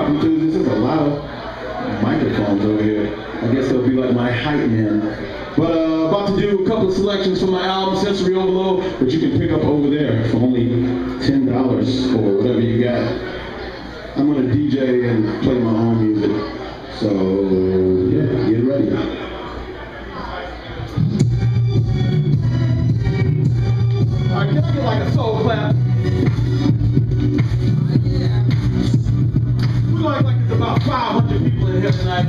hip-hop enthusiasts. There's a lot of microphones over here. I guess they'll be like my hype man. But about to do a couple of selections from my album, Sensory Overload, that you can pick up over there for only $10 or whatever you got. I'm gonna DJ and play my own music. So, yeah, get ready. Alright, can I get like a soul clap? We're going like it's about 500 people in here tonight.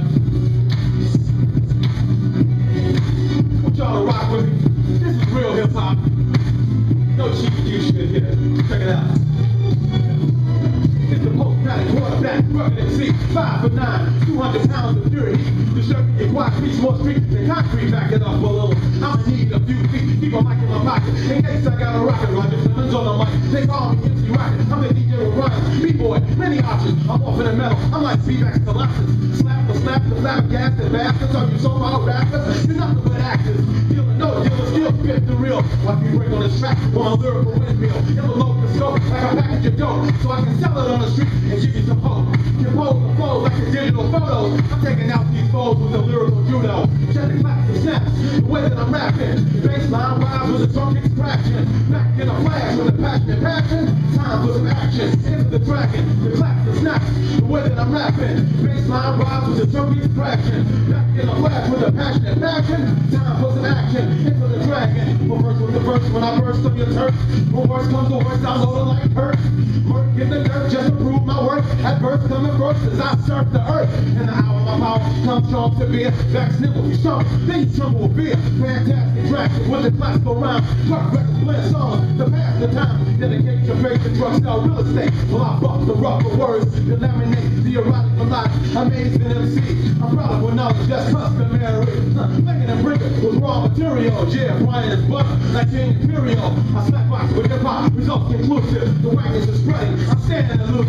I want y'all to rock with me. This is real hip hop. No cheap shit here. Check it out. It's the post-patty quarterback, rugged MC, 5'9", 200 pounds of pure heat. Disturbing your quiet beats, more street than concrete. Back it up a little. I'ma need a few feet. Keep a mic in my pocket. In case I got a rocket, Roger Simmons on the mic. They call me MC Rocket. I'm the DJ with rhymes, B-boy, many options. I'm off in the metal. I'm like B-Bax Colossus. Slap the flabbergasted bastards. Are you so wild rappers? You're nothing but actors. Dealing no dealers, still spit the real. Watch me break on this track on my lyrical windmill. Envelope the scope like a package of dope, so I can sell it on the street and give you some hope. Compose the flow like the digital photos. I'm taking out these foes with a lyrical judo. Check the claps and snaps, the way that I'm rapping. Baseline rhymes with a drum kick scratching. Back in a flash with a passionate passion. Time for some action. Into the dragon, the claps and snaps, the way that I'm rapping. Baseline rhymes with a drum kick scratching. Back in a flash with a passionate passion. Time for some action. Into the dragon. Well, first with the verse when I burst on your turf. When worse comes to worse, I'm loaded like hurt. Work in the dirt just to prove my work. At birth coming first as I surf the earth. In the hour my power comes strong to beer. Back snivel, you strong, then you tremble with fear. Fantastic track with the classical rhyme. Rock records, blend songs to pass the time. Dedicate your faith to drug sell real estate. While I buff the rougher words to laminate the erotic melodic. Amazing MC. I'm proud of what knowledge that's customary. Making them bring it with raw material. Yeah, Brian is butter like King Imperial. I slap box with hip hop, results conclusive. The wagons are spreading. I'm standing loose.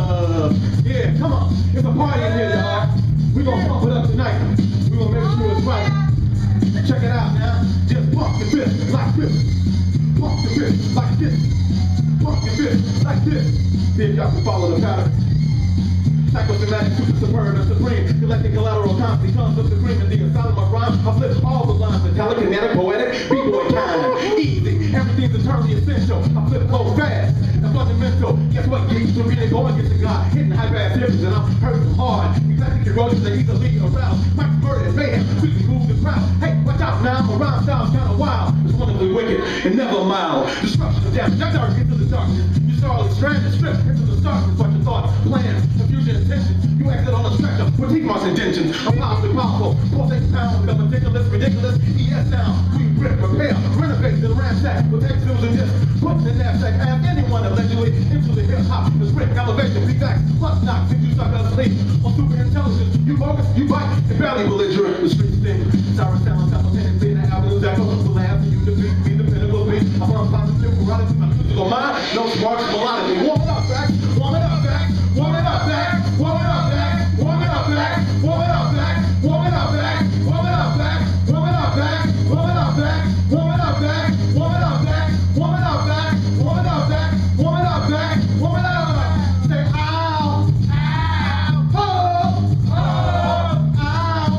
Yeah, come on. It's a party in here, y'all. We gonna pump it up tonight. We gonna make sure it's right. Check it out now. Just pump the fist like this. Pump the fist like this. Pump the fist like this. See if y'all can follow the pattern. Psychosomatic, super superb, and supreme. Collecting collateral constantly comes up the cream in the asylum of rhyme. I flip all the lines, metallic, kinetic, poetic, b-boy kind. Easy, everything's eternally essential. I flip flow fast and fundamental. Guess what? You used to read it going against the God. Hitting high-bass hips and I'm hurting hard. Eclectic erosions are easily aroused. Mike's murder and mayhem, quickly move the crowd. Hey, watch out now, my rhyme style's kinda wild. It's wonderfully wicked and never mild. Destruction of damage, I dark into the darkness. You saw the strand and strip into the darkness. Watch your thoughts, plans, confusion, intentions. You exit on a stretcher, critique my intentions. I'm powerful, 4 pounds, I'm ridiculous, ES sound. We rip, repair, renovate, then ransack. With X films and this, put in the knapsack. Have anyone allegedly into the hip hop. It's rip, elevation, B-Bax, plus knocks, if you suck asleep. On super intelligence, you bogus, you bite, and barely belligerent. The streets sting, sour sound, simultaneously, the avenues echo. The lab for you to beat, be the pinnacle beat. I'm on positive, morality, my physical mind. No sparks, melodically. Warm it up, back, warm it up, back, warm it up, back, warm it up, back, warm it up, back, warm it up, back, warm it up, back, warm it up, back, warm it up, back, warm it up, back, warm it up, back, warm it up, back, warm it up, back, warm it up, back, warm it up, back, warm it up, back. Say ow, ow, oh, oh, ow, ow,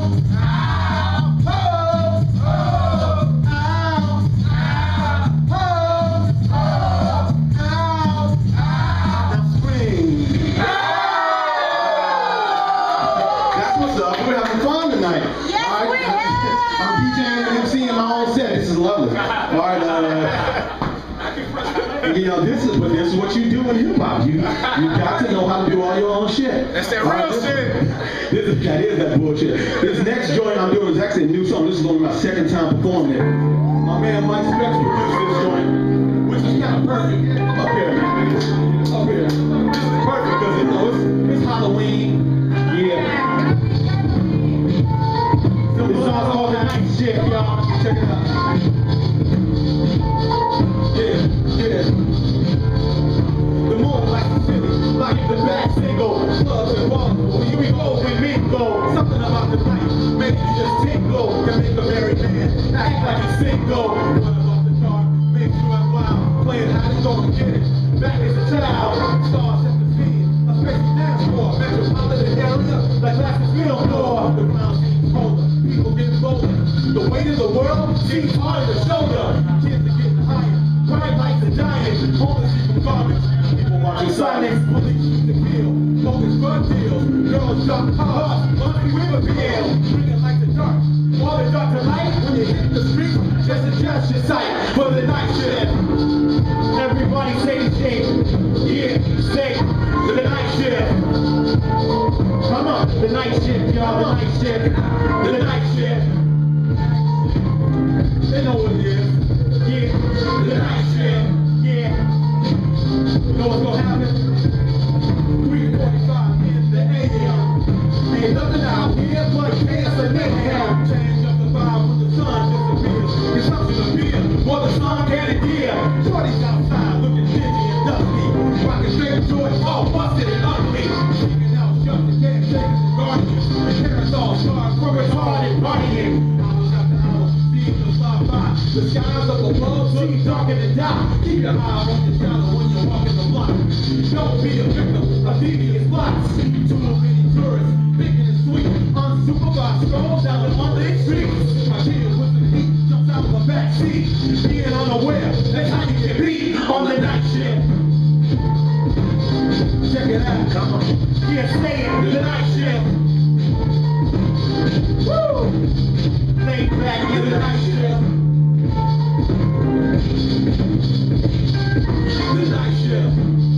oh, oh, ow, ow, oh, oh, ow, ow. Now scream. That's what's up. We're having fun tonight. Yes, all right? we have. I'm DJing and MCing my own set. This is lovely. All right. You know, this is what you do in hip hop. You got to know how to do all your own shit. That's that real shit. That is that bullshit. This next joint I'm doing is actually a new song. This is going to be my second time performing it. My man Mike Specs produced this joint, which is kind of perfect. Up here, man. Up here. This is perfect because you know it's Halloween. Yeah. This song's called The Night Shift, y'all. Check it out. Yeah, yeah. The moon like the city, like the back single, clubs and bars. Here we go, we meet go. Something about the night, make you just tingle. Can make a merry man act like a single. Run off the chart, make you I'm wild. Playing how you gonna get it. Back as a child. girls jump hard, must be with a BL, bringing light to dark. All the dark to light, when you hit the street, just adjust your sight for the night shift. Everybody say the shake, yeah, say the night shift. Come on, the night shift, y'all, the night shift, the night shift. They know what it is, yeah, the night shift, yeah. You know what's gonna happen? 3:45 in the AM. Ain't nothing out here but chaos and mayhem. Change up the vibe when the sun disappears. Consumption of beer, more the sun can adhere. Shorty's outside looking dingy and dusty. Rockin' straight joy, all busted and ugly. Shaking out shut the caretakers and guardians. The parents all scarred from his hard and partying. Hours after hours, seeing them fly by. The skies up above seem darker than dark. Keep your eye on your shadow when you're walking the block. Don't be a victim of devious plots. Too many tourists, thinking it's sweet. Unsupervised strolls down the unlit streets. My kid with the heat jumps out of the back seat. Being unaware, that's how you get beat on the night shift. Check it out, come on. Yeah, stay in the night shift. Woo! Lay back in the night shift. The night shift.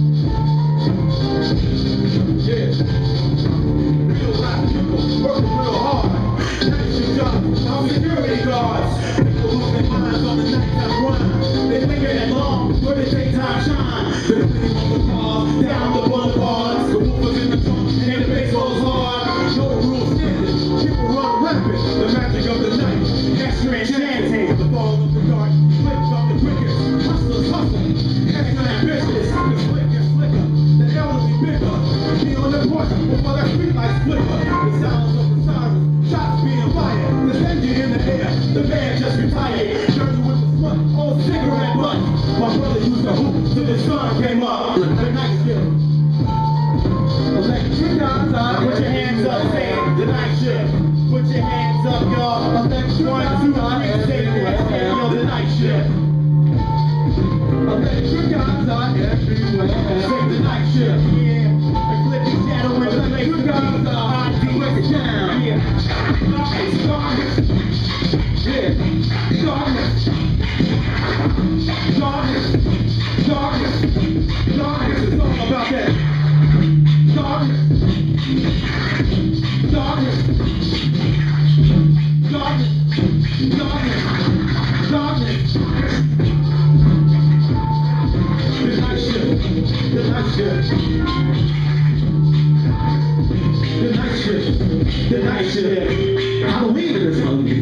Yeah. Real life people working real hard. Night shift jobs, our security guards. People lose their minds on the nighttime run. They linger that long where the daytime shine. They're sitting on the cars, down the boulevards. The woofers in the trunk and the bass goes hard. No rules standing, people run rapid. The magic of the night, extra enchanting. The fall of the dark, flips off the crickets. Hustlers hustle, extra ambitious. The slick gets slicker, the elderly bigger. Be on the porch before that street lights flicker. The sounds of the sirens, shots being fired. The danger in the air, the band just retired. Dirty with the smut, old cigarette butt. My brother used to hoop till the sun came up. The night shift. Electric guns on. Put your hands up, say it. The night shift. Put your hands up, y'all. Electric 1, 2, 3, say it. Yo, the night shift. Electric guns are everywhere. Say the night shift. Yeah. Ecliptic shadow in the place. Electric guns are ID. Break it down. Yeah. Darkness. Yeah. Darkness. Darkness. Darkness. Darkness is all about that. Darkness. Darkness. Darkness. Darkness. Darkness. The night shift. The night shift. The night shift. The night shift. Halloween is coming.